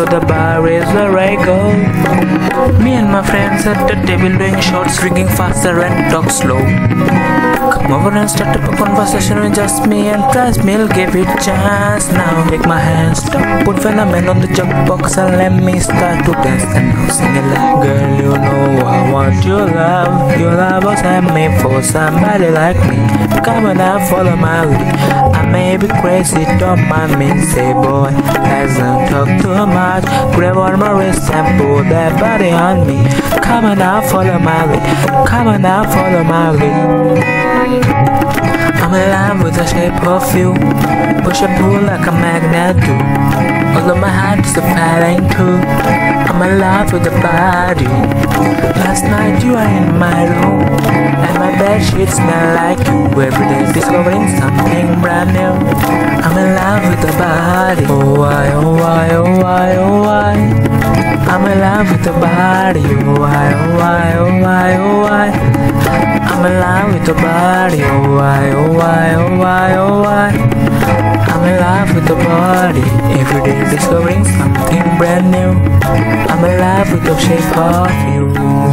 so the bar is where I go. Me and my friends at the table doing shots, drinking faster and talk slow. Come over and start up a conversation with just me and trust me, I'll give it a chance. Now take my hand, stop, put Phenomen on the jukebox and let me start to dance. And now sing it like, girl, you know I want your love. Your love was handmade for somebody like me. Come on now, follow my lead. I may be crazy, don't mind me. Say boy, hasn't talked too much. Grab on my wrist and pull that body on me. Come on now, follow my lead. Come on now, follow my lead. I'm in love with the shape of you. Push and pull like a magnet do. Although my heart is a feeling too. I'm in love with the body. Last night you were in my room, and my bed sheets smell like you. Every day discovering something brand new. I'm in love with the body. Oh why, oh why, oh why, oh why. I'm in love with the body. Oh why, oh why, oh why, oh why. I'm in love with the body. Oh why, oh why, oh why, oh why. I'm in love with the body. Every day discovering something brand new. I'm in love with the shape of you.